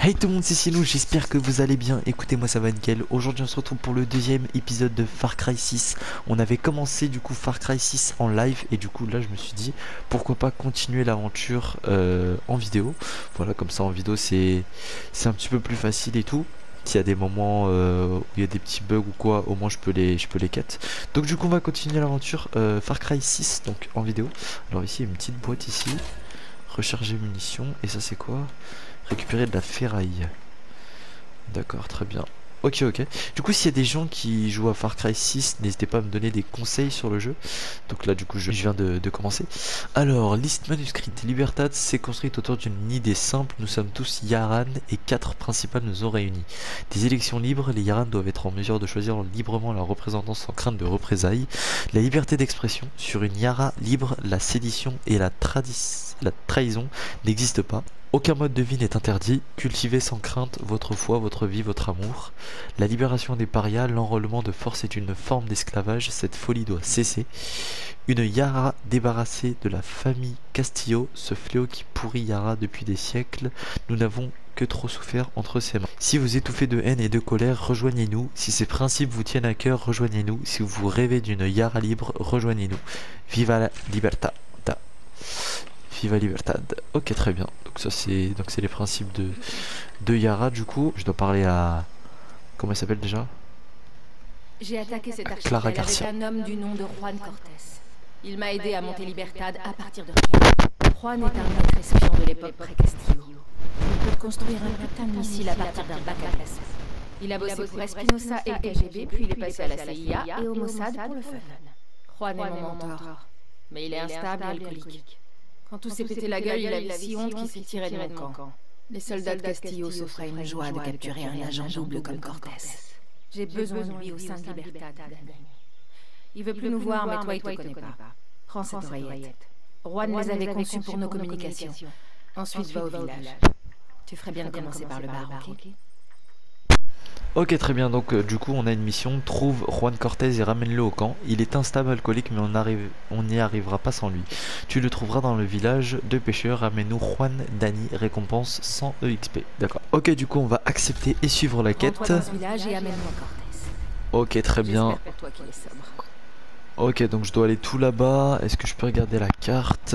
Hey tout le monde, c'est Sinou, j'espère que vous allez bien. Écoutez, moi ça va nickel. Aujourd'hui on se retrouve pour le deuxième épisode de Far Cry 6. On avait commencé du coup Far Cry 6 en live et du coup là je me suis dit pourquoi pas continuer l'aventure en vidéo. Voilà, comme ça en vidéo c'est un petit peu plus facile et tout. S'il y a des moments où il y a des petits bugs ou quoi, au moins je peux les cut. Donc du coup on va continuer l'aventure Far Cry 6 donc en vidéo. Alors ici il y a une petite boîte ici. Recharger munitions. Et ça c'est quoi? Récupérer de la ferraille. D'accord, très bien. Ok, ok. Du coup, s'il y a des gens qui jouent à Far Cry 6, n'hésitez pas à me donner des conseils sur le jeu. Donc là, du coup, je viens de commencer. Alors, liste manuscrite. Libertad s'est construite autour d'une idée simple. Nous sommes tous Yaran et 4 principales nous ont réunis. Des élections libres, les Yaran doivent être en mesure de choisir librement leur représentant sans crainte de représailles. La liberté d'expression. Sur une Yara libre, la sédition et la trahison n'existent pas. Aucun mode de vie n'est interdit, cultivez sans crainte votre foi, votre vie, votre amour. La libération des parias, l'enrôlement de force est une forme d'esclavage, cette folie doit cesser. Une Yara débarrassée de la famille Castillo, ce fléau qui pourrit Yara depuis des siècles, nous n'avons que trop souffert entre ses mains. Si vous étouffez de haine et de colère, rejoignez-nous. Si ces principes vous tiennent à cœur, rejoignez-nous. Si vous rêvez d'une Yara libre, rejoignez-nous. Viva la libertad. Viva Libertad. Ok, très bien. Donc ça c'est les principes de Yara. Du coup, je dois parler à comment elle s'appelle déjà? J'ai attaqué cet Clara archipel avec Garcia. un homme du nom de Juan Cortés. Il m'a aidé à monter Libertad à partir de rien. Juan est un maître espion de l'époque pré-Castillo. Il peut construire un putain de missile à partir d'un bac à glaçons. Il a bossé pour Espinosa et le KGB, puis il est passé à la CIA et au Mossad pour le fun. Juan est mon mentor, mais il est instable et alcoolique. Quand tout s'est pété la gueule, il avait si honte qu'il s'est tiré de mon camp. Les soldats de Castillo s'offraient une joie de capturer un agent double comme Cortés. J'ai besoin de lui au sein de Libertad, Dani. Il veut plus nous voir, mais toi, il te connaît pas. Prends cette oreillette. Juan les avait conçus pour nos communications. Ensuite, va au village. Tu ferais bien de commencer par le bar, ok? Ok, très bien. Donc du coup, on a une mission. Trouve Juan Cortés et ramène-le au camp. Il est instable alcoolique, mais on n'y arrivera pas sans lui. Tu le trouveras dans le village de pêcheurs. Ramène-nous Juan Dani. Récompense 100 EXP. D'accord. Ok, du coup, on va accepter et suivre la quête. Rends-toi dans ce village et amène-moi Cortés. Ok, très bien. J'espère pour toi qu'il est sobre. Ok, donc je dois aller tout là-bas. Est-ce que je peux regarder la carte?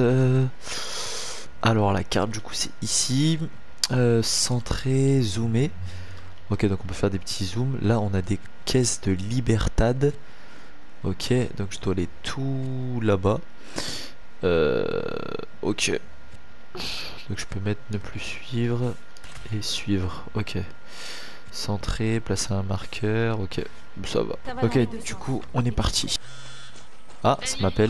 Alors, la carte, du coup, c'est ici. Centré, zoomé. Ok, donc on peut faire des petits zooms. Là, on a des caisses de Libertad. Ok, donc je dois aller tout là-bas. Ok. Donc je peux mettre ne plus suivre et suivre. Ok. Centré, placer un marqueur. Ok, ça va. Ok, du coup, on est parti. Ah, ça m'appelle.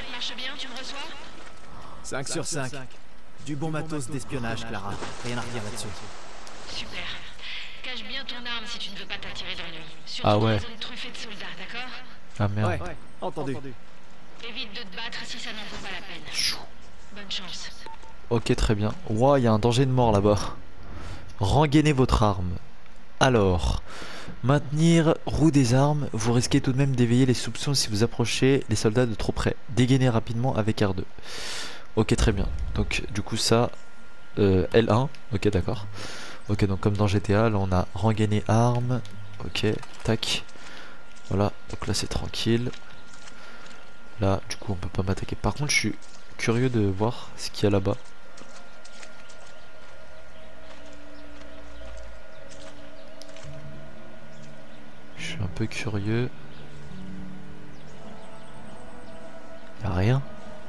5 sur 5. Du bon matos d'espionnage, Clara. Rien à redire là-dessus. Super. Cache bien ton arme si tu ne veux pas t'attirer d'ennui. Surtout Ah dans ouais. les zones truffées de soldats, d'accord? Ah merde. Ouais, entendu. Évite de te battre si ça n'en vaut pas la peine. Chou. Bonne chance. Ok, très bien. Ouah, il y a un danger de mort là-bas. Rengainez votre arme. Alors, maintenir roue des armes. Vous risquez tout de même d'éveiller les soupçons si vous approchez les soldats de trop près. Dégainez rapidement avec R2. Ok, très bien. Donc, du coup, ça, L1. Ok, d'accord. Ok, donc comme dans GTA, là on a rengainer arme. Ok, tac. Voilà, donc là c'est tranquille. Là, du coup, on peut pas m'attaquer. Par contre, je suis curieux de voir ce qu'il y a là-bas. Je suis un peu curieux. Y a rien.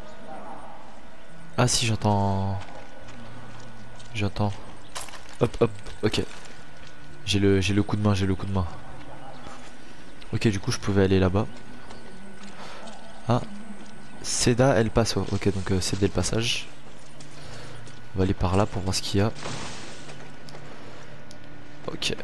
Ah si, j'entends. J'entends. Hop, hop, ok. J'ai le coup de main, j'ai le coup de main. Ok, du coup, je pouvais aller là-bas. Ah. Céda El Paso. Ok, donc céder le passage. On va aller par là pour voir ce qu'il y a. Ok.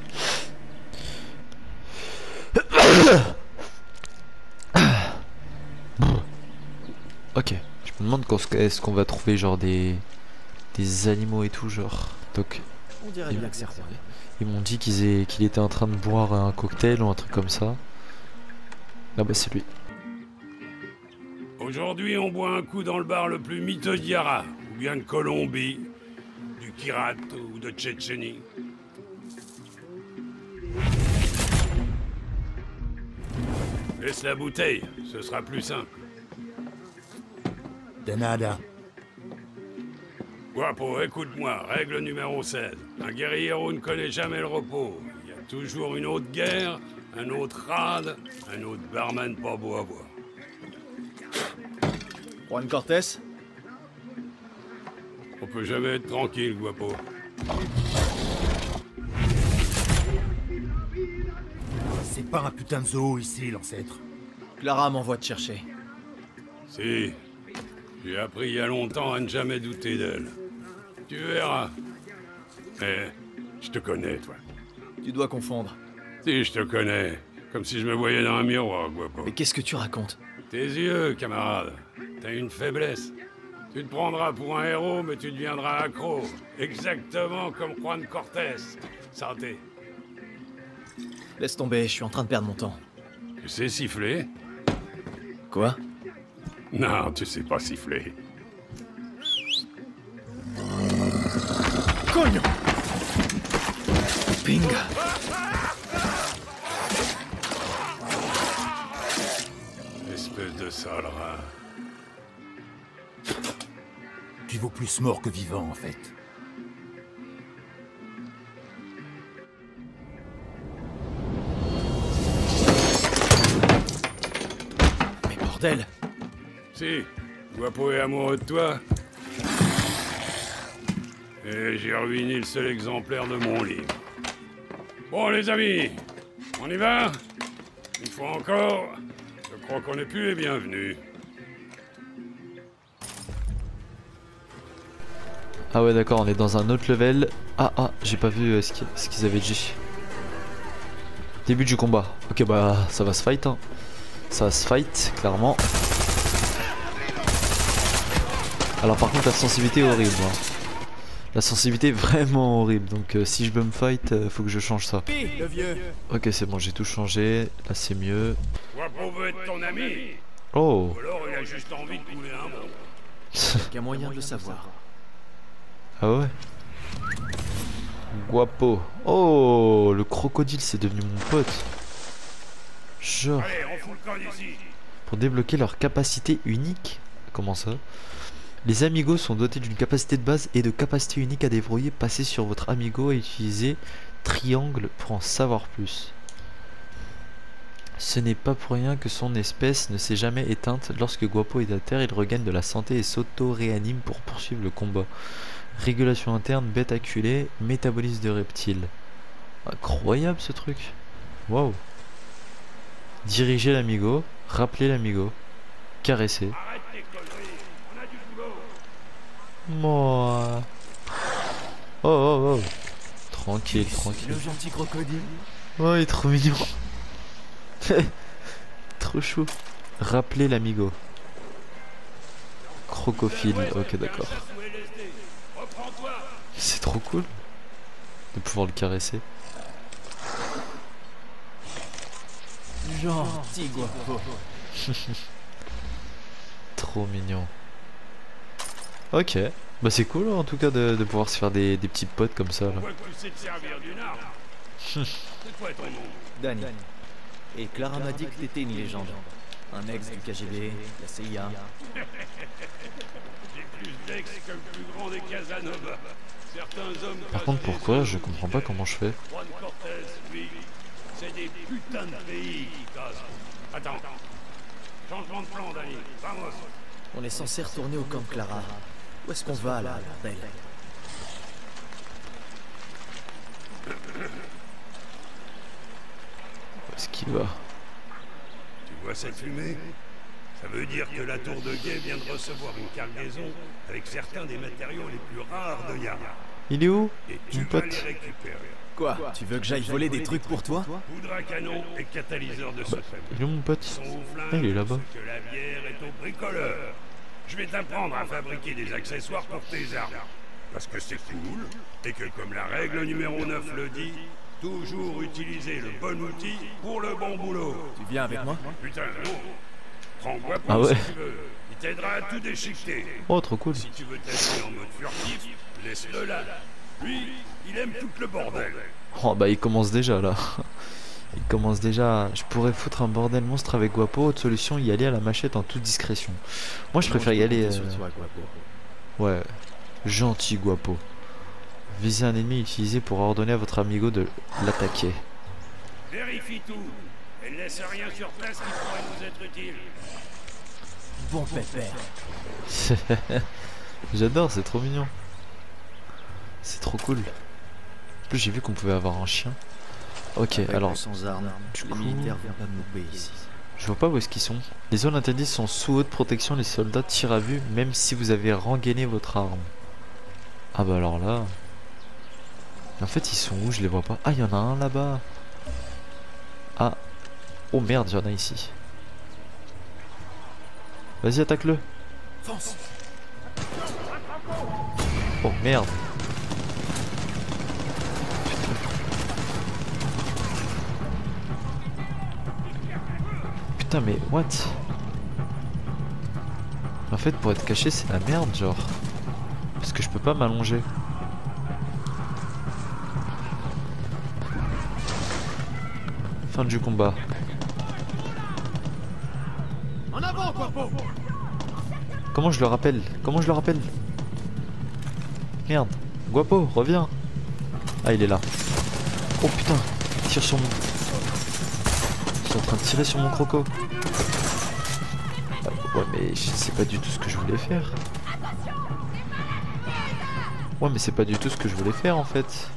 Ok. Je me demande est-ce qu'on va trouver genre des animaux et tout genre. Donc On dirait bien que c'est reparti. ils m'ont dit qu'il était en train de boire un cocktail ou un truc comme ça. Ah bah c'est lui. Aujourd'hui, on boit un coup dans le bar le plus miteux d'Yara, ou bien de Colombie, du Kirat ou de Tchétchénie. Laisse la bouteille, ce sera plus simple. De nada. Guapo, écoute-moi, règle numéro 16. Un guerriero ne connaît jamais le repos. Il y a toujours une autre guerre, un autre rade, un autre barman pas beau à voir. Juan Cortés? On peut jamais être tranquille, Guapo. C'est pas un putain de zoo ici, l'ancêtre. Clara m'envoie te chercher. Si, j'ai appris il y a longtemps à ne jamais douter d'elle. Tu verras. Mais je te connais, toi. Tu dois confondre. Si, je te connais. Comme si je me voyais dans un miroir, Guapo. Mais qu'est-ce que tu racontes? Tes yeux, camarade. T'as une faiblesse. Tu te prendras pour un héros, mais tu deviendras accro. Exactement comme Juan Cortés. Santé. Laisse tomber, je suis en train de perdre mon temps. Tu sais siffler? Quoi? Non, tu sais pas siffler. Cogne! Ping! Espèce de sale rat. Tu vaux plus mort que vivant, en fait. Mais bordel! Si, Guapo est amoureux de toi. Et j'ai ruiné le seul exemplaire de mon livre. Bon, les amis, on y va? Une fois encore, je crois qu'on n'est plus les bienvenus. Ah ouais d'accord, on est dans un autre level. Ah, j'ai pas vu ce qu'ils avaient dit. Début du combat. Ok bah ça va se fight hein. Ça va se fight, clairement. Alors par contre la sensibilité est horrible hein. La sensibilité est vraiment horrible. Donc si je veux me fight, faut que je change ça. Le vieux! Ok c'est bon, j'ai tout changé. Là c'est mieux. Guapo veut être ton ami. Oh. Ou alors il a juste envie de couler un monde. Y'a moyen de le savoir. Ah ouais. Guapo. Oh, le crocodile c'est devenu mon pote. Genre. Allez, on fout le camp d'ici. Pour débloquer leur capacité unique. Comment ça? Les amigos sont dotés d'une capacité de base et de capacité unique à débrouiller. Passez sur votre amigo et utilisez triangle pour en savoir plus. Ce n'est pas pour rien que son espèce ne s'est jamais éteinte. Lorsque Guapo est à terre, il regagne de la santé et s'auto-réanime pour poursuivre le combat. Régulation interne, bête acculée, métabolisme de reptile. Incroyable ce truc. Waouh. Diriger l'amigo, rappeler l'amigo, caresser. Arrête tes conneries, on a du boulot. Moi. Oh. Tranquille, tranquille. Le gentil crocodile. Oh, il est trop mignon. Trop chou. Rappeler l'amigo. Crocophile, ok d'accord. Reprends-toi. C'est trop cool de pouvoir le caresser. Gentil Guapo. Trop mignon. Ok, bah c'est cool en tout cas de pouvoir se faire des petits potes comme ça là. On voit que tu sais te servir d'une arme. C'est quoi ton nom? Danny. Et Clara m'a dit que t'étais une légende. Un ex du KGB, la CIA. J'ai plus d'ex que le plus grand des Casanova. Certains hommes. Par contre pourquoi je comprends pas comment je fais. Juan Cortés, lui, c'est des putains de pays qui cassent. Attends. Changement de plan, Danny. Vamos. On est censé retourner au camp de Clara. Où est-ce qu'on va là, bordel? Où est-ce qu'il va? Tu vois cette fumée? Ça veut dire que la tour de guet vient de recevoir une cargaison avec certains des matériaux les plus rares de Yara. Il est où Et tu mon vas pote? les récupérer. Quoi? Tu veux que j'aille voler des trucs pour toi? Poudre à canon et catalyseur de secret. Il est où mon pote? Son flingue, Ah, il est là-bas. ce que la bière est au bricoleur. Je vais t'apprendre à fabriquer des accessoires pour tes armes. Parce que c'est cool, et que comme la règle numéro 9 le dit, toujours utiliser le bon outil pour le bon boulot. Tu viens avec moi? Putain, non. Prends Guapo Ah ouais. si tu veux. Il t'aidera à tout déchiqueter. Oh, trop cool. Si tu veux t'habiller en mode furtif, laisse-le là. Lui, il aime tout le bordel. Oh bah il commence déjà là. Il commence déjà. Je pourrais foutre un bordel monstre avec Guapo. Autre solution, y aller à la machette en toute discrétion. Moi je préfère y aller. Ouais, gentil Guapo. Visez un ennemi utilisé pour ordonner à votre amigo de l'attaquer. Vérifie tout. Et ne laisse rien sur place qui pourrait nous être utile. Bon pépère. J'adore, c'est trop mignon. C'est trop cool. En plus j'ai vu qu'on pouvait avoir un chien. Ok, alors sans armes, les militaires vont pas me louper ici. je vois pas où est-ce qu'ils sont. Les zones interdites sont sous haute protection, les soldats tirent à vue même si vous avez rengainé votre arme. Ah bah alors là... En fait ils sont où? Je les vois pas. Ah il y en a un là-bas. Ah. Oh merde, il y en a ici. Vas-y attaque-le. Fonce. Oh merde. Putain mais what? En fait pour être caché c'est la merde genre. Parce que je peux pas m'allonger. Fin du combat. En avant, Guapo. Comment je le rappelle? Comment je le rappelle? Merde. Guapo, reviens. Ah il est là. Oh putain. Il tire sur mon... Ils sont en train de tirer sur mon croco. Ah, ouais mais je sais pas du tout ce que je voulais faire. Ouais mais c'est pas du tout ce que je voulais faire en fait.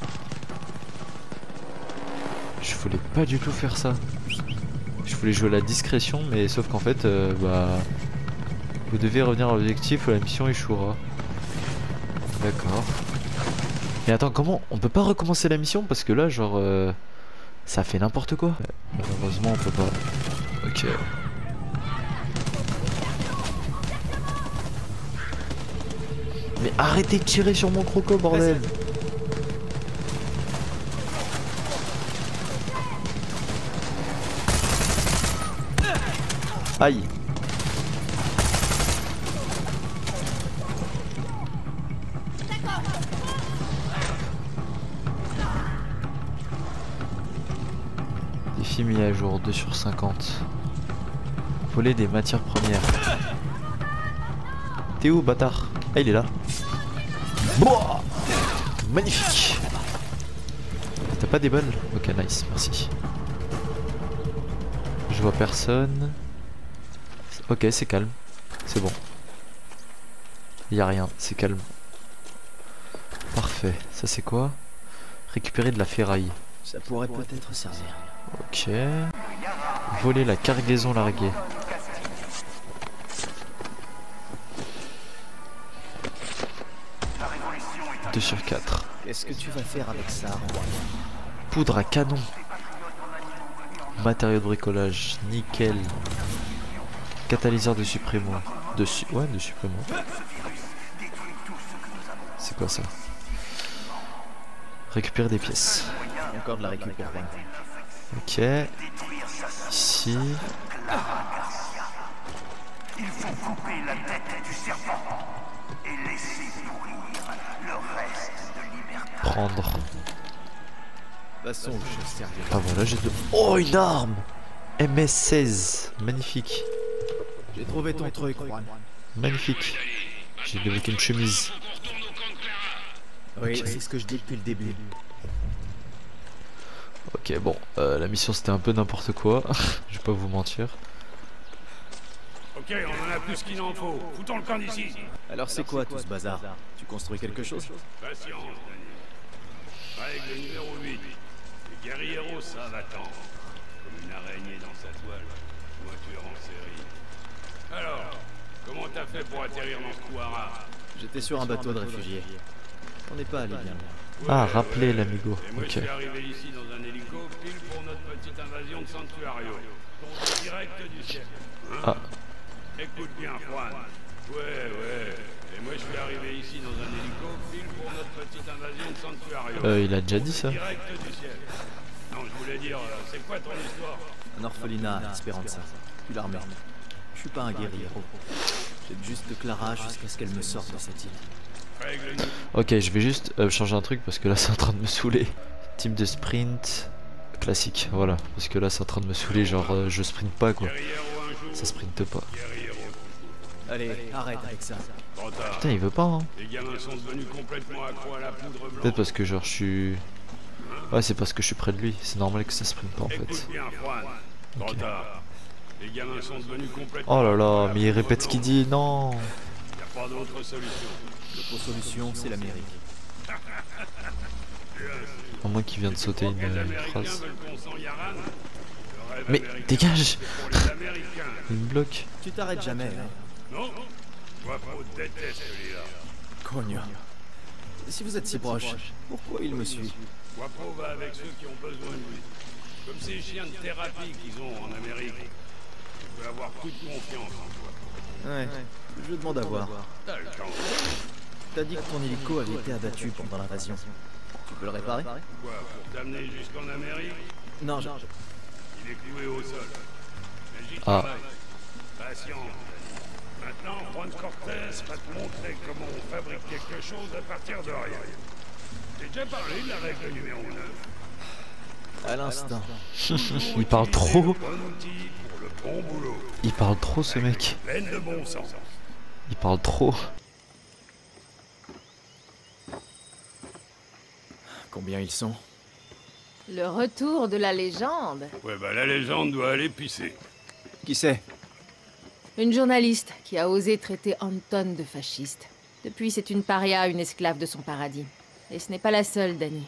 Je voulais pas du tout faire ça. Je voulais jouer à la discrétion mais sauf qu'en fait bah... Vous devez revenir à l'objectif ou la mission échouera. D'accord. Mais attends, comment on peut pas recommencer la mission parce que là genre ça fait n'importe quoi. Malheureusement on peut pas. Ok. Mais arrêtez de tirer sur mon croco bordel. Aïe. Défi mis à jour 2 sur 50. Voler des matières premières. T'es où bâtard? Ah il est là. Boah, magnifique. T'as pas des balles? Ok nice, merci. Je vois personne. Ok c'est calme. C'est bon. Y a rien, c'est calme. Parfait. Ça c'est quoi? Récupérer de la ferraille. Ça pourrait peut-être servir. Ok. Voler la cargaison larguée. Deux sur 4. Qu'est-ce que tu vas faire avec ça, Roi? Poudre à canon. Matériaux de bricolage. Nickel. Catalyseur de supprimo. Ouais, de supprimo. C'est quoi ça? Récupérer des pièces. Encore de la récupérer. Ok. Ici. Il faut couper la tête du serpent et laisser pourrir le reste de liberté. Prendre. De toute façon, je servirai. Ah voilà, j'ai deux. Oh, une arme! MS-16. Magnifique. J'ai trouvé ton truc, Juan. Magnifique. J'ai débloqué une chemise. Oui, Ok. c'est ce que je dis depuis le début. Ok, bon, la mission c'était un peu n'importe quoi. Je vais pas vous mentir. Ok, on en a plus qu'il en faut. Foutons le camp d'ici. Alors c'est quoi tout ce bazar? Tu construis quelque chose? Patience, Daniel. Règle numéro 8. Les guerrieros savent attendre. Comme une araignée dans sa toile. Ou un tueur en série. Alors, comment t'as fait pour atterrir dans ce couara? J'étais sur un bateau de réfugiés. On n'est pas allé bien loin. Ah, rappelez l'amigo. Et moi Ok. je suis arrivé ici dans un hélico pile pour notre petite invasion de Sanctuario. Donc direct du ciel. Hein? Ah. Écoute bien, Juan. Ouais. Et moi je suis arrivé ici dans un hélico pile pour notre petite invasion de Sanctuario. Il a déjà dit ça. Direct du ciel. Non, je voulais dire, c'est quoi ton histoire? Un orphelinat à Esperanza. Puis l'armée. Je suis pas un guerrier. Peut-être juste Clara jusqu'à ce qu'elle me sorte de cette île. Règle Ok, je vais juste changer un truc parce que là c'est en train de me saouler. Type de sprint classique, voilà. Parce que là c'est en train de me saouler, genre je sprint pas quoi. guerriero un jour, Ça sprinte pas. guerriero. Allez, arrête avec ça. Trop tard. Putain, il veut pas hein. Les gamins sont devenus complètement accros à la poudre blanche. Peut-être parce que genre je suis... Ouais, c'est parce que je suis près de lui. C'est normal que ça sprinte pas en fait. Écoute bien, Juan. Trop Ok. tard. Les gamins sont devenus complètement Oh là accros à là, la mais il poudre répète ce qu'il blanche. dit, non. Y a pas d'autre solution. L'autre solution, c'est l'Amérique. À moins qu'il vienne de sauter Les une Américains phrase. veulent qu'on s'en yarane. Le rêve Mais américain, dégage. c'est pour les Américains. Il me bloque. Tu t'arrêtes jamais, hein. Non, Guapo déteste celui-là. Cognon. Si vous êtes si proche, pourquoi il me suit? Guapo va avec ceux qui ont besoin de lui. Comme ces chiens de thérapie qu'ils ont en Amérique. Tu peux avoir toute confiance en toi. Ouais, je demande à voir. T'as le temps. T'as dit que ton hélico avait été abattu pendant l'invasion. Tu peux le réparer? Quoi, pour t'amener jusqu'en Amérique? Non, Il est cloué au sol. Mais j'y Ah. travaille. Patience. Maintenant, Juan Cortez va te montrer comment on fabrique quelque chose à partir de rien. J'ai déjà parlé de la règle numéro 9. à l'instant. Il parle Utiliser trop. le bon outil pour le bon boulot. Il parle trop ce mec. Pleine de bon sens. Il parle trop. Combien ils sont? Le retour de la légende. Ouais, bah la légende doit aller pisser. Qui c'est? Une journaliste qui a osé traiter Anton de fasciste. Depuis, c'est une paria, une esclave de son paradis. Et ce n'est pas la seule, Danny.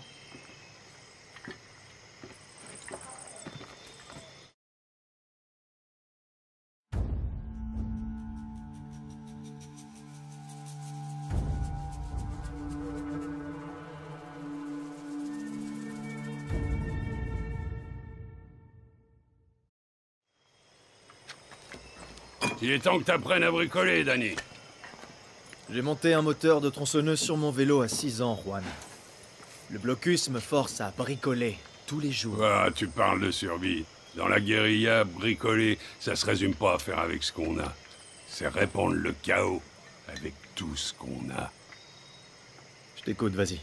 Il est temps que t'apprennes à bricoler, Danny. J'ai monté un moteur de tronçonneuse sur mon vélo à 6 ans, Juan. Le blocus me force à bricoler tous les jours. Ah, tu parles de survie. Dans la guérilla, bricoler, ça se résume pas à faire avec ce qu'on a. C'est répandre le chaos avec tout ce qu'on a. Je t'écoute, vas-y.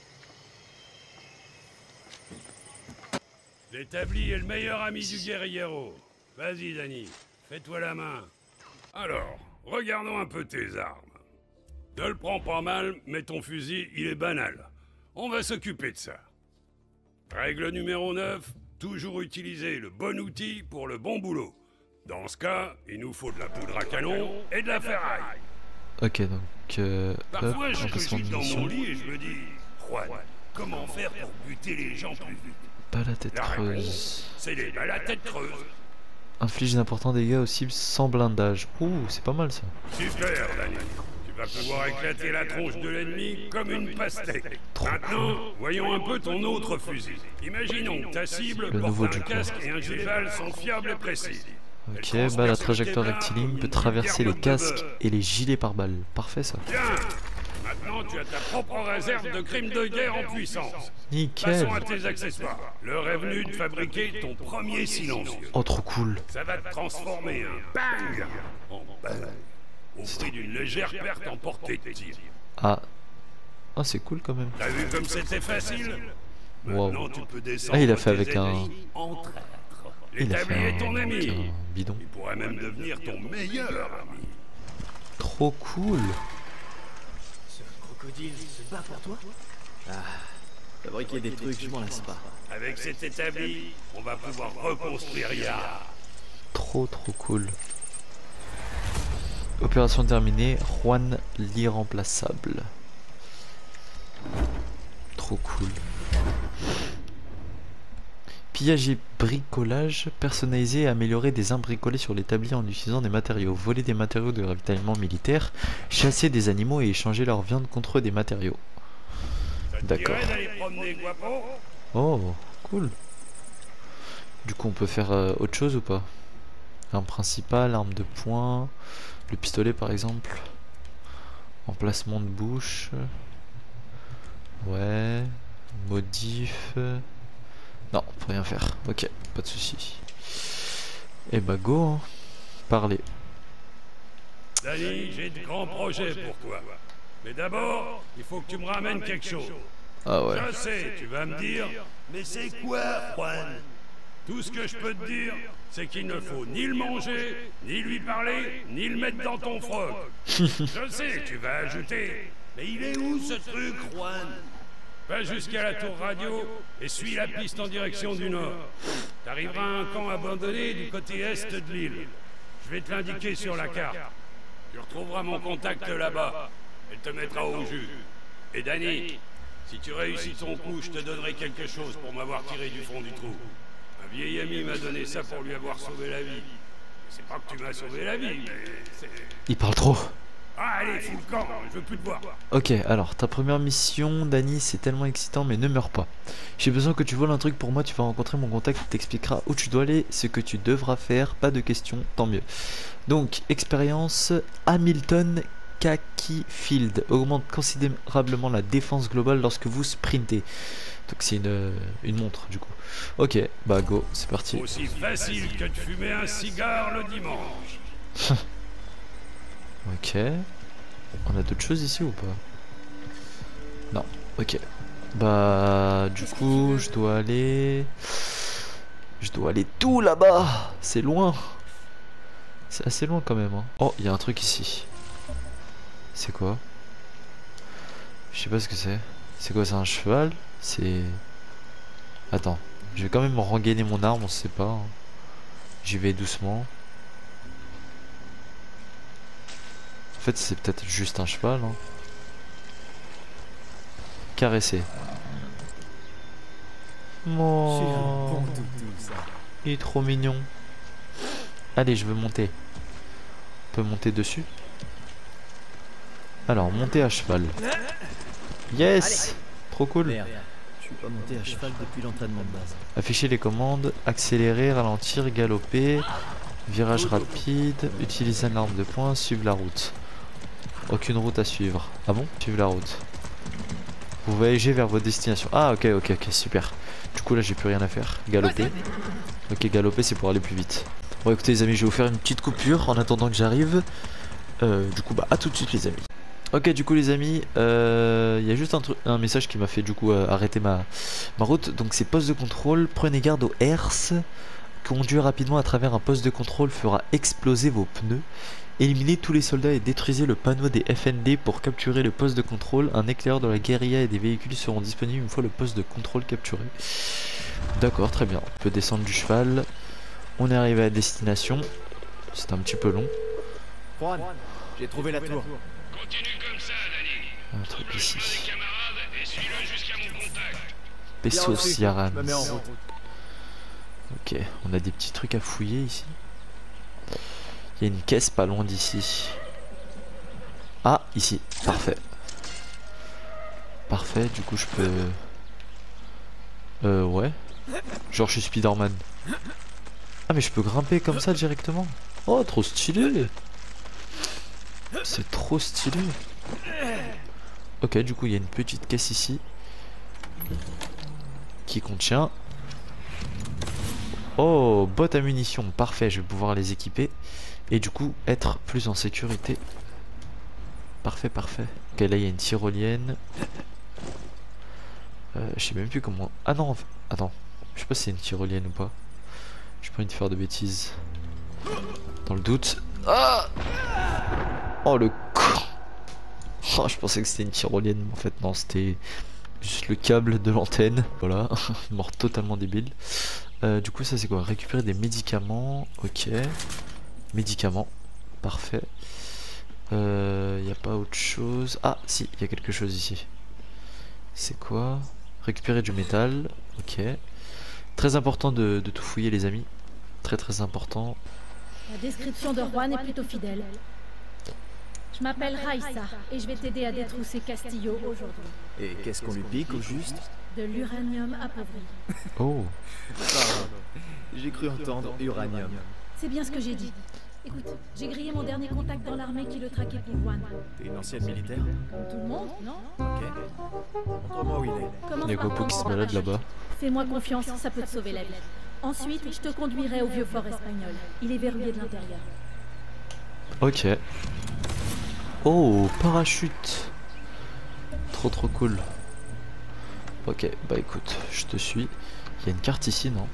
L'établi est le meilleur ami du guerriero. Vas-y, Danny, fais-toi la main. Alors, regardons un peu tes armes. Ne le prends pas mal, mais ton fusil, il est banal. On va s'occuper de ça. Règle numéro 9, toujours utiliser le bon outil pour le bon boulot. Dans ce cas, il nous faut de la poudre à canon et de la ferraille. Ok, donc Parfois, je remplacement de cogite dans munitions. mon lit et je me dis, Juan, comment faire pour buter les gens plus vite? Pas la tête La creuse. réponse, c'est les balles à tête creuse. Inflige d'importants dégâts aux cibles sans blindage. Ouh, c'est pas mal ça. Super, Danny. Tu vas pouvoir éclater la tronche de l'ennemi comme une pastèque. Maintenant, voyons un peu ton autre fusil. Imaginons que ta cible Le nouveau porte un Joker. casque et un gimbal sont fiables et précis. Ok, bah la trajectoire rectiligne peut traverser les casques et les gilets par balles. Parfait ça. Bien. Maintenant, tu as ta propre réserve de crimes de guerre en puissance. Nickel. Passons à tes accessoires. L'heure est venue de fabriquer ton premier silencieux. Oh, trop cool. Ça va te transformer un bang en bang, au prix d'une légère perte en portée de tir. Ah. Ah, c'est cool quand même. T'as vu comme c'était facile? Wow. Maintenant, tu peux descendre Ah, il a fait tes avec un... ennemis en traître. Il a fait L'établi est ton avec ami. un bidon. Il pourrait même devenir ton meilleur ami. Trop cool. Ce crocodile se bat pour toi? Ah, fabriquer des trucs, je m'en lasse pas. Avec cet établi, on va pouvoir reconstruire Yara. Trop cool. Opération terminée. Juan l'irremplaçable. Trop cool. Pillage et bricolage, personnaliser et améliorer des armes bricolées sur l'établi en utilisant des matériaux, voler des matériaux de ravitaillement militaire, chasser des animaux et échanger leur viande contre des matériaux. Ça te D'accord. dirait d'aller promener, Guapo? Oh, cool. Du coup, on peut faire autre chose ou pas? Arme principale, arme de poing, le pistolet par exemple. Emplacement de bouche. Ouais. Modif. Non, on peut rien faire. Ok, pas de souci. Et bah go, hein. Parler. Danny, j'ai de grands projets pour toi. Mais d'abord, il faut que tu me ramènes quelque chose. Ah ouais. Je sais, tu vas me dire, mais c'est quoi, Juan? Tout ce que je peux te dire, c'est qu'il ne faut ni le manger, ni lui parler, ni le mettre dans ton froc. Je sais, tu vas ajouter, mais il est où ce truc, Juan? Va jusqu'à la tour radio et suis la piste en direction du nord. T'arriveras à un camp abandonné du côté est de l'île. Je vais te l'indiquer sur la carte. Tu retrouveras mon contact là-bas. Elle te mettra au jus. Et Danny, si tu réussis ton coup, je te donnerai quelque chose pour m'avoir tiré du fond du trou. Un vieil ami m'a donné ça pour lui avoir sauvé la vie. C'est pas que tu m'as sauvé la vie, mais c'est... Il parle trop. Ah, allez, fous le camp, je veux plus te voir. Ok, alors ta première mission, Danny, c'est tellement excitant, mais ne meurs pas. J'ai besoin que tu voles un truc pour moi, tu vas rencontrer mon contact qui t'expliquera où tu dois aller, ce que tu devras faire, pas de questions, tant mieux. Donc, expérience, Hamilton Khaki Field, augmente considérablement la défense globale lorsque vous sprintez. Donc c'est une montre du coup. Ok, bah go, c'est parti. Aussi facile que de fumer un cigare le dimanche. Ok. On a d'autres choses ici ou pas? Non, ok. Bah du coup je dois aller tout là-bas. C'est loin. C'est assez loin quand même hein. Oh, il y a un truc ici. C'est quoi? Je sais pas ce que c'est. C'est quoi, c'est un cheval? C'est... Attends, je vais quand même rengainer mon arme, on sait pas hein. J'y vais doucement. En fait c'est peut-être juste un cheval hein. Caresser. Oh, il est trop mignon. Allez, je veux monter. On peut monter dessus. Alors, monter à cheval. Yes. Trop cool. Merde, je suis pas monté à cheval depuis l'entraînement de base. Afficher les commandes, accélérer, ralentir, galoper, virage rapide, utiliser une arme de poing, suivre la route. Aucune route à suivre. Ah bon? Suivre la route. Vous voyagez vers votre destination. Ah ok, super. Du coup là j'ai plus rien à faire. Galoper. Ok, galoper c'est pour aller plus vite. Bon écoutez les amis, je vais vous faire une petite coupure en attendant que j'arrive. Du coup bah à tout de suite les amis. Ok du coup les amis, il y a juste un message qui m'a fait du coup arrêter ma route. Donc c'est poste de contrôle, prenez garde aux herses. Conduire rapidement à travers un poste de contrôle fera exploser vos pneus. Éliminez tous les soldats et détruisez le panneau des FND pour capturer le poste de contrôle. Un éclaireur de la guérilla et des véhicules seront disponibles une fois le poste de contrôle capturé. D'accord, très bien. On peut descendre du cheval. On est arrivé à destination. C'est un petit peu long. Juan, j'ai trouvé la tour. Continue comme ça, Danny. Un truc ici. Des camarades et suis-le jusqu'à mon contact. Pesos Yaran. Je me mets en route. Ok, on a des petits trucs à fouiller ici. Il y a une caisse pas loin d'ici. Ah, ici, parfait. Parfait, du coup je peux... ouais. Genre je suis Spider-Man. Ah mais je peux grimper comme ça directement. Oh, trop stylé. C'est trop stylé. Ok, du coup il y a une petite caisse ici. Qui contient... Oh, bottes à munitions, parfait, je vais pouvoir les équiper. Et du coup, être plus en sécurité. Parfait, parfait. Ok, là il y a une tyrolienne. Je sais même plus comment... Ah non, attends. Je sais pas si c'est une tyrolienne ou pas. J'ai pas envie de faire de bêtises. Dans le doute... Ah oh le con. Oh, je pensais que c'était une tyrolienne, mais en fait non, c'était juste le câble de l'antenne. Voilà, mort totalement débile. Du coup ça c'est quoi? Récupérer des médicaments. Ok. Médicaments. Parfait. Y a pas autre chose. Ah si, il y a quelque chose ici. C'est quoi? Récupérer du métal. Ok. Très important de tout fouiller les amis. Très important. La description de Juan est plutôt fidèle. Je m'appelle Raissa et je vais t'aider à détrousser Castillo aujourd'hui. Et qu'est-ce qu'on lui pique au juste? De l'uranium appauvri. Oh. J'ai cru entendre uranium. C'est bien ce que j'ai dit. Écoute, j'ai grillé mon dernier contact dans l'armée qui le traquait pour Juan. T'es une ancienne militaire? Comme tout le monde, non? Ok. Montre-moi où il est. Commence Il y a par Gopo qui se prendre ton balade parachute. là-bas. Fais-moi confiance, ça peut te sauver la vie. Ensuite, je te conduirai au vieux fort espagnol. Il est verrouillé de l'intérieur. Ok. Oh, parachute. Trop cool. Ok, bah écoute, je te suis. Il y a une carte ici, non?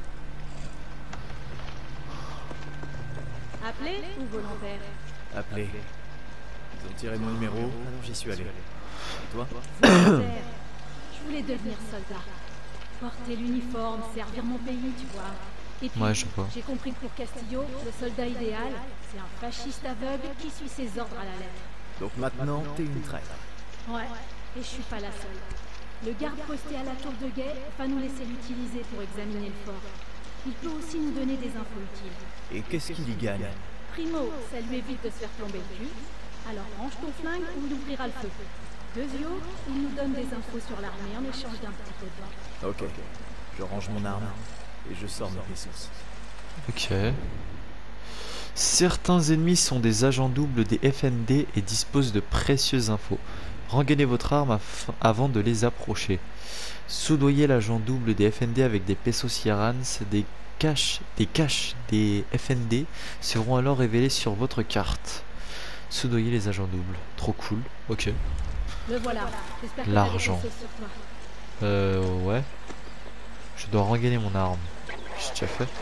Appelé ou volontaire? Appelé. Ils ont tiré mon numéro, alors j'y suis allé. Et toi? Volontaire. Je voulais devenir soldat. Porter l'uniforme, servir mon pays, tu vois. Et puis, Ouais, je vois. j'ai compris que pour Castillo, le soldat idéal, c'est un fasciste aveugle qui suit ses ordres à la lettre. Donc maintenant, t'es une traître. Ouais, et je suis pas la seule. Le garde posté à la tour de guet va nous laisser l'utiliser pour examiner le fort. Il peut aussi nous donner des infos utiles. Et qu'est-ce qu'il y gagne? Primo, ça lui évite de se faire plomber le cul. Alors range ton flingue ou il ouvrira le feu. Deuxio, il nous donne des infos sur l'armée en échange d'un petit peu de vin. Ok. Je range mon arme et je sors mes ressources. Ok. Certains ennemis sont des agents doubles des FND et disposent de précieuses infos. Rengainez votre arme avant de les approcher. Soudoyez l'agent double des FND avec des pesos sierrans. Des caches des FND seront alors révélés sur votre carte. Soudoyez les agents doubles. Trop cool. Ok. Le voilà. J'espère que t'as L'argent. des ressources sur toi. Ouais. Je dois rengainer mon arme. J'ai déjà fait.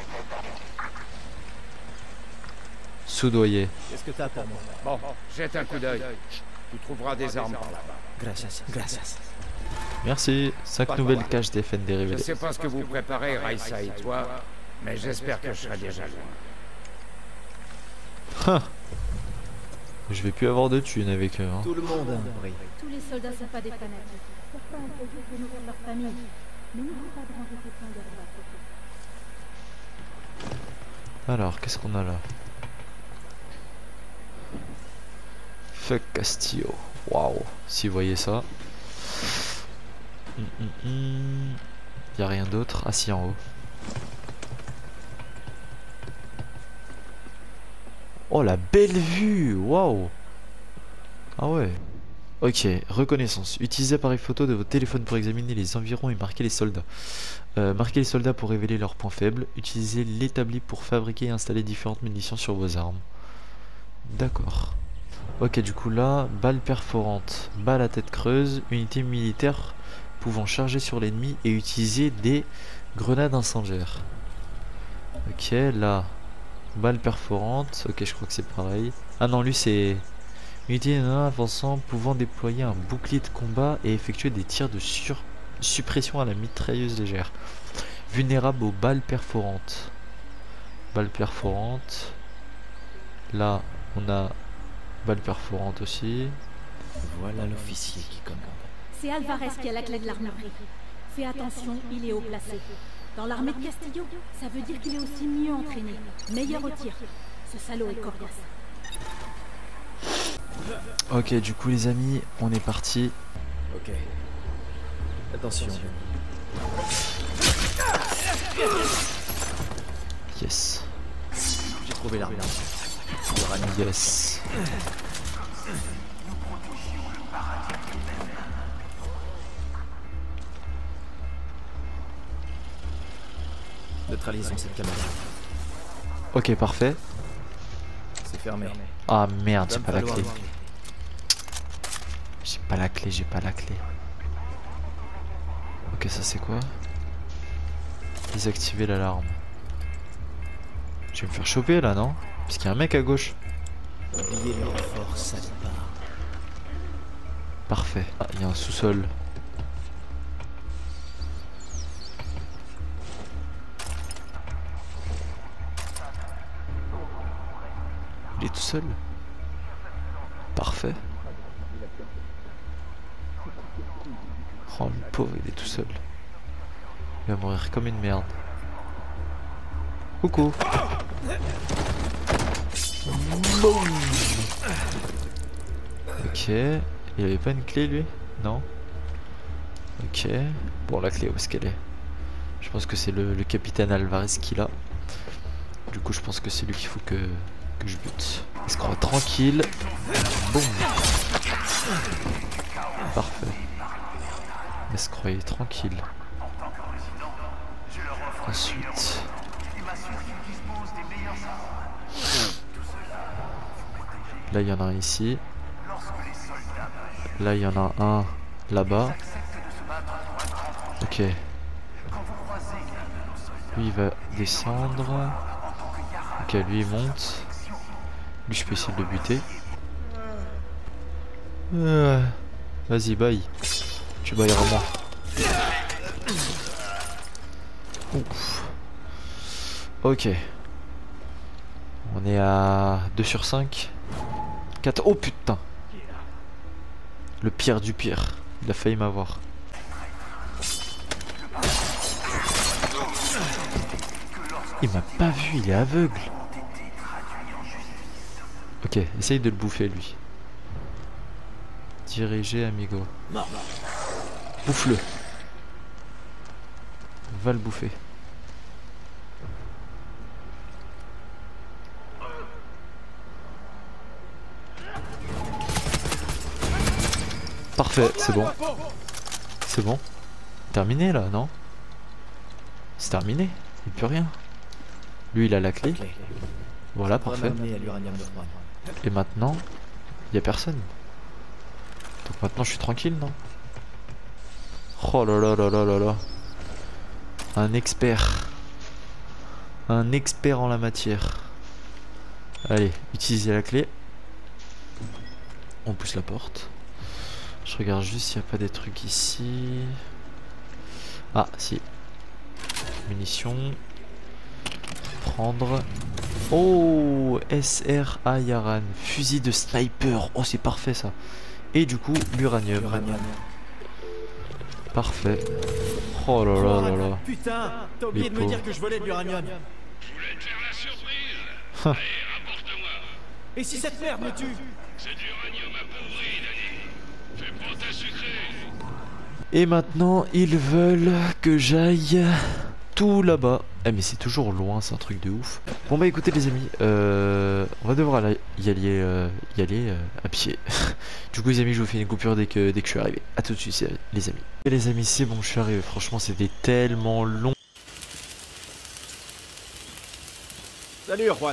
Soudoyer. Qu'est-ce que t'as pour moi? Bon, jette un coup d'œil. Tu trouveras des armes par là-bas. Gracias, gracias. Merci. 5 nouvelles caches des FND Je révélées. sais pas ce que vous préparez, Raissa et toi, mais j'espère que je serai déjà loin. Ah. Je vais plus avoir de thunes avec eux. Hein. Tout le monde a un prix. Tous les soldats sont pas des fanatiques. Certains essaient juste de nourrir leur famille. Mais n'oublie pas de ranger tes plans de repas. Alors, qu'est-ce qu'on a là? Fuck Castillo. Waouh. Si vous voyez ça. Y a rien d'autre. Ah si, en haut. Oh la belle vue. Waouh. Ah ouais. Ok, reconnaissance. Utilisez l'appareil photo de votre téléphone pour examiner les environs et marquer les soldats. Marquez les soldats pour révéler leurs points faibles. Utilisez l'établi pour fabriquer et installer différentes munitions sur vos armes. D'accord. Ok, du coup là, balle perforante, balle à tête creuse, unité militaire pouvant charger sur l'ennemi et utiliser des grenades incendiaires. Ok, là, balle perforante. Ok, je crois que c'est pareil. Ah non, lui c'est unité avançant pouvant déployer un bouclier de combat et effectuer des tirs de suppression à la mitrailleuse légère. Vulnérable aux balles perforantes. Balle perforante. Là, on a balle perforante aussi. Voilà l'officier qui commande. C'est Alvarez qui a la clé de l'armurerie. Fais attention, il est haut placé. Dans l'armée de Castillo, ça veut dire qu'il est aussi mieux entraîné, meilleur au tir. Ce salaud est coriace. Ok, du coup les amis, on est parti. Ok. Attention. Yes. J'ai trouvé l'arme. Yes. Neutralisons cette caméra. Ok, parfait. C'est fermé. Ah merde, j'ai Va me pas la falloir clé. une clé. J'ai pas la clé, j'ai pas la clé. Ok, ça c'est quoi? Désactiver l'alarme. Je vais me faire choper là, non? Parce qu'il y a un mec à gauche. Oubliez le renfort, salopard. Parfait. Ah, il y a un sous-sol. Il est tout seul. Parfait. Oh le pauvre, il est tout seul. Il va mourir comme une merde. Coucou. Boum. Ok. Il avait pas une clé lui? Non. Ok. Bon, la clé, où est-ce qu'elle est? Je pense que c'est le capitaine Alvarez qui l'a. Du coup, je pense que c'est lui qu'il faut que je bute. Est-ce qu'on va tranquille? Boum. Parfait. Est-ce qu'on va aller tranquille? Ensuite. Là, il y en a un ici. Là il y en a un là-bas. Ok. Lui il va descendre. Ok, lui il monte. Lui je peux essayer de le buter. Vas-y, baille. Tu bailleras moi. Ouf. Ok. On est à 2 sur 5. 4. Oh putain. Le pire du pire. Il a failli m'avoir. Il m'a pas vu, il est aveugle. Ok, essaye de le bouffer lui. Diriger amigo. Bouffe-le. Va le bouffer. Parfait, c'est bon. C'est bon. Terminé là, non? C'est terminé. Il peut rien. Lui il a la clé. Voilà, parfait. Et maintenant, il y a personne. Donc maintenant je suis tranquille, non? Oh là là là là là là. Un expert. Un expert en la matière. Allez, utilisez la clé. On pousse la porte. Je regarde juste s'il n'y a pas des trucs ici. Ah, si. Munitions. Prendre. Oh, SRA Yaran. Fusil de sniper. Oh, c'est parfait ça. Et du coup, l'uranium. Parfait. Oh là là là là. Putain, t'as oublié de me dire que je volais de l'uranium. Je voulais te faire la surprise. Hein. Allez, rapporte-moi. Et si cette merde me tue? C'est du uranium appauvri, Danny. Fais pas ta sucrée. Et maintenant, ils veulent que j'aille tout là-bas. Eh mais c'est toujours loin, c'est un truc de ouf. Bon bah écoutez les amis, on va devoir y aller à pied. Du coup les amis, je vous fais une coupure dès que je suis arrivé. A tout de suite les amis. Et les amis, c'est bon, je suis arrivé. Franchement c'était tellement long. Salut Juan.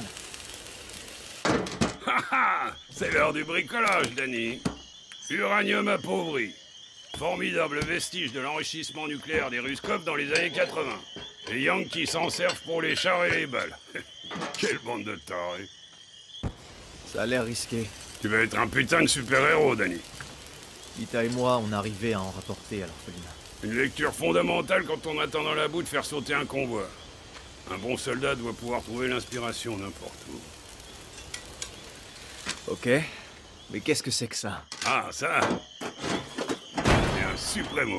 Haha, c'est l'heure du bricolage, Danny. Uranium appauvri. Formidable vestige de l'enrichissement nucléaire des Ruskov dans les années 80. Les Yankees s'en servent pour les chars et les balles. Quelle bande de tarés. Ça a l'air risqué. Tu vas être un putain de super-héros, Danny. Ita et moi, on arrivait à en rapporter à l'orphelinat. Une lecture fondamentale quand on attend dans la boue de faire sauter un convoi. Un bon soldat doit pouvoir trouver l'inspiration n'importe où. Ok. Mais qu'est-ce que c'est que ça? Ah, ça, c'est un suprêmo.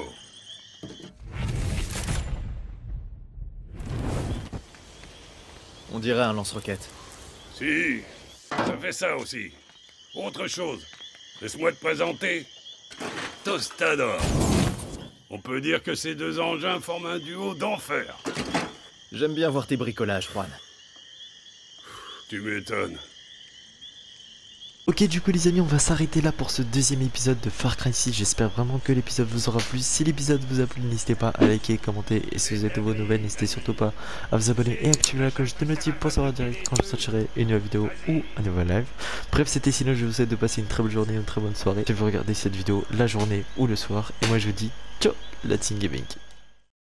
On dirait un lance-roquette. Si, ça fait ça aussi. Autre chose, laisse-moi te présenter Tostador. On peut dire que ces deux engins forment un duo d'enfer. J'aime bien voir tes bricolages, Juan. Tu m'étonnes. Ok, du coup les amis, on va s'arrêter là pour ce deuxième épisode de Far Cry 6. J'espère vraiment que l'épisode vous aura plu. Si l'épisode vous a plu, n'hésitez pas à liker, commenter. Et si vous êtes nouveau nouvelles, n'hésitez surtout pas à vous abonner et activer la cloche de notif pour savoir direct quand je sortirai une nouvelle vidéo ou un nouveau live. Bref, c'était Sino, je vous souhaite de passer une très bonne journée, une très bonne soirée. Si vous regardez cette vidéo la journée ou le soir. Et moi je vous dis ciao, la team gaming.